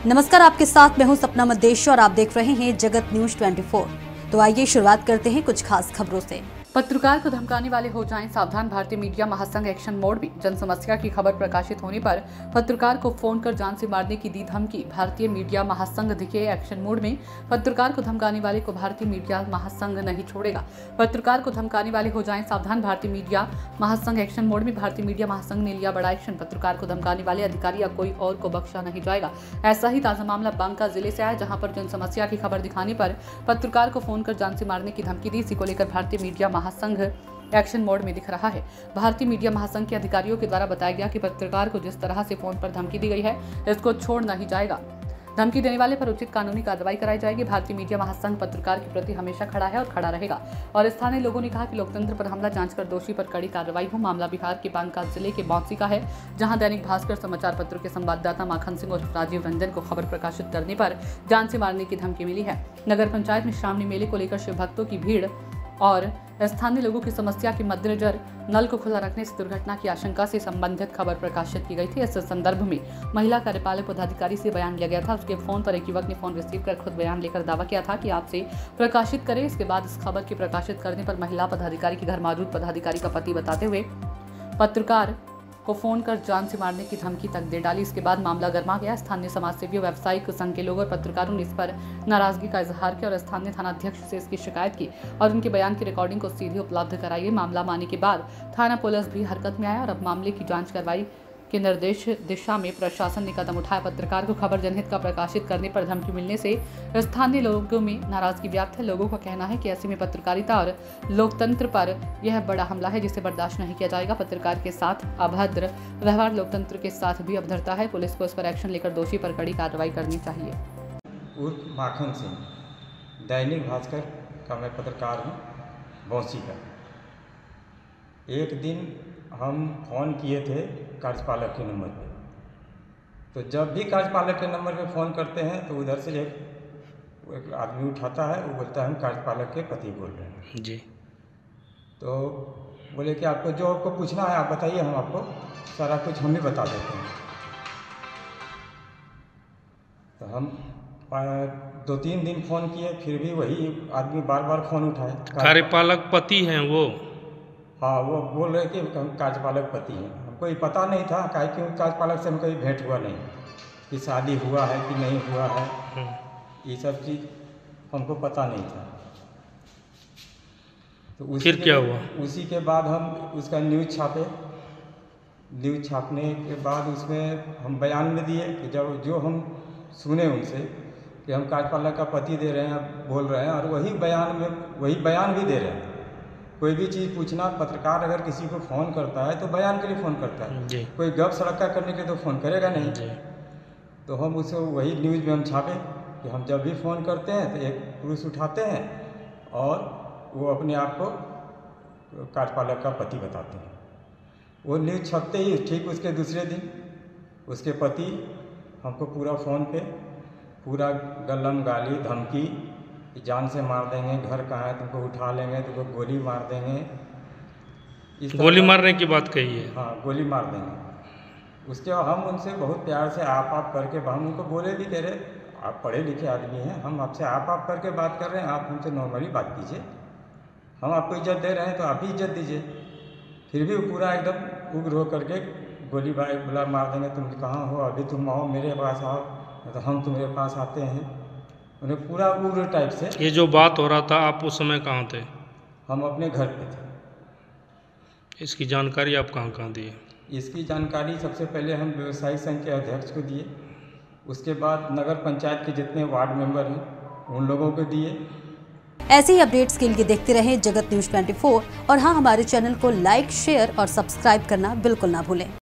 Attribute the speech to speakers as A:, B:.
A: नमस्कार, आपके साथ मैं हूं सपना मदेश और आप देख रहे हैं जगत न्यूज 24। तो आइए शुरुआत करते हैं कुछ खास खबरों से। पत्रकार को धमकाने वाले हो जाएं सावधान, भारतीय मीडिया महासंघ एक्शन मोड में। जन समस्या की खबर प्रकाशित होने पर पत्रकार को फोन कर जान से मारने की दी धमकी। भारतीय मीडिया महासंघ दिखे एक्शन मोड में। पत्रकार को धमकाने वाले को भारतीय मीडिया महासंघ नहीं छोड़ेगा। पत्रकार को धमकाने वाले हो जाएं सावधान, भारतीय मीडिया महासंघ एक्शन मोड में। भारतीय मीडिया महासंघ ने लिया बड़ा एक्शन। पत्रकार को धमकाने वाले अधिकारी या कोई और को बख्शा नहीं जाएगा। ऐसा ही ताजा मामला बांका जिले से आया, जहां पर जन समस्या की खबर दिखाने पर पत्रकार को फोन कर जान से मारने की धमकी दी। इसी को लेकर भारतीय मीडिया महासंघ एक्शन मोड में दिख रहा है। भारतीय मीडिया महासंघ के अधिकारियों के द्वारा बताया गया कि पत्रकार को जिस तरह से फोन पर धमकी दी गई है, इसको छोड़ नहीं जाएगा। धमकी देने वाले पर उचित कानूनी कार्रवाई कराई जाएगी। भारतीय मीडिया महासंघ पत्रकार के प्रति हमेशा खड़ा है और खड़ा रहेगा। और स्थानीय लोगों ने कहा कि लोकतंत्र पर हमला जांच कर दोषी पर कड़ी कार्रवाई हो। मामला बिहार के बांका जिले के मौसी का है, जहां दैनिक भास्कर समाचार पत्र के संवाददाता माखन सिंह और राजीव रंजन को खबर प्रकाशित करने पर जान से मारने की धमकी मिली है। नगर पंचायत में श्रावणी मेले को लेकर शिव भक्तों की भीड़ और स्थानीय लोगों की समस्या के मद्देनजर नल को खुला रखने से दुर्घटना की आशंका से संबंधित खबर प्रकाशित की गई थी। इस संदर्भ में महिला कार्यपालक पदाधिकारी से बयान लिया गया था। उसके फोन पर एक युवक ने फोन रिसीव कर खुद बयान लेकर दावा किया था कि आपसे प्रकाशित करें। इसके बाद इस खबर के प्रकाशित करने पर महिला पदाधिकारी के घर मौजूद पदाधिकारी का पति बताते हुए पत्रकार को फोन कर जान से मारने की धमकी तक दे डाली। इसके बाद मामला गर्मा गया। स्थानीय समाजसेवी, व्यावसायिक संघ के लोग और पत्रकारों ने इस पर नाराजगी का इजहार किया और स्थानीय थानाध्यक्ष से इसकी शिकायत की और उनके बयान की रिकॉर्डिंग को सीधे उपलब्ध कराई। मामला मानने के बाद थाना पुलिस भी हरकत में आया और अब मामले की जांच कार्रवाई के निर्देश दिशा में प्रशासन ने कदम उठाया। पत्रकार को खबर जनहित का प्रकाशित करने पर धमकी मिलने से स्थानीय लोगों में नाराजगी व्याप्त है। लोगों का कहना है कि ऐसे में पत्रकारिता और लोकतंत्र पर यह बड़ा हमला है, जिसे बर्दाश्त नहीं किया जाएगा। पत्रकार के साथ अभद्र व्यवहार लोकतंत्र के साथ भी अभद्रता है। पुलिस को इस पर एक्शन लेकर दोषी पर कड़ी कार्रवाई करनी चाहिए।
B: उर्फ माखन सिंह, दैनिक भास्कर का मैं पत्रकार हूँ, मौसी का। एक दिन हम फ़ोन किए थे कार्यपालक के नंबर पे। तो जब भी कार्यपालक के नंबर पे फ़ोन करते हैं तो उधर से एक आदमी उठाता है, वो बोलता है हम कार्यपालक के पति बोल रहे हैं
C: जी।
B: तो बोले कि आपको जो आपको पूछना है आप बताइए, हम आपको सारा कुछ हम ही बता देते हैं। तो हम 2-3 दिन फ़ोन किए, फिर भी वही आदमी बार बार फ़ोन उठाए।
C: कार्यपालक पति हैं वो?
B: हाँ, वो बोल रहे कि हम कार्यपालक पति हैं। हमको ये पता नहीं था, काहे कि कार्यपालक से हमको ये भेंट हुआ नहीं कि शादी हुआ है कि नहीं हुआ है, ये सब चीज़ हमको पता नहीं था। तो
C: फिर क्या हुआ?
B: उसी के बाद हम उसका न्यूज़ छापे। न्यूज़ छापने के बाद उसमें हम बयान में दिए कि जब जो हम सुने उनसे कि हम कार्यपालक का पति दे रहे हैं, बोल रहे हैं, और वही बयान भी दे रहे हैं। कोई भी चीज़ पूछना, पत्रकार अगर किसी को फ़ोन करता है तो बयान के लिए फ़ोन करता है
C: जी।
B: कोई गप सड़का करने के लिए तो फ़ोन करेगा नहीं
C: जी।
B: तो हम उसे वही न्यूज़ में हम छापे कि हम जब भी फ़ोन करते हैं तो एक पुरुष उठाते हैं और वो अपने आप को कार्यपालक का पति बताते हैं। वो न्यूज़ छपते ही ठीक उसके दूसरे दिन उसके पति हमको पूरा फ़ोन पे पूरा गलम गाली धमकी, जान से मार देंगे, घर कहाँ है, तुमको उठा लेंगे, तुमको गोली मार देंगे।
C: गोली मारने की बात कही है?
B: हाँ, गोली मार देंगे। उसके बाद हम उनसे बहुत प्यार से आप करके हम उनको बोले भी, कह रहे आप पढ़े लिखे आदमी हैं, हम आपसे आप करके बात कर रहे हैं, आप हमसे नॉर्मली बात कीजिए, हम आपको इज्जत दे रहे हैं तो आप ही इज्जत दीजिए। फिर भी वो पूरा एकदम उग्र हो करके गोली बोला मार देंगे, तुम कहाँ हो, अभी तुम आओ मेरे पास आओ, तो हम तुम्हारे पास आते हैं। उन्हें पूरा उग्र टाइप से।
C: ये जो बात हो रहा था, आप उस समय कहाँ थे?
B: हम अपने घर पे थे।
C: इसकी जानकारी आप कहाँ दिए?
B: इसकी जानकारी सबसे पहले हम व्यवसायिक संघ के अध्यक्ष को दिए, उसके बाद नगर पंचायत के जितने वार्ड मेंबर हैं उन लोगों को दिए।
A: ऐसे ही अपडेट्स के लिए देखते रहें जगत न्यूज 24 और हाँ, हमारे चैनल को लाइक, शेयर और सब्सक्राइब करना बिल्कुल ना भूलें।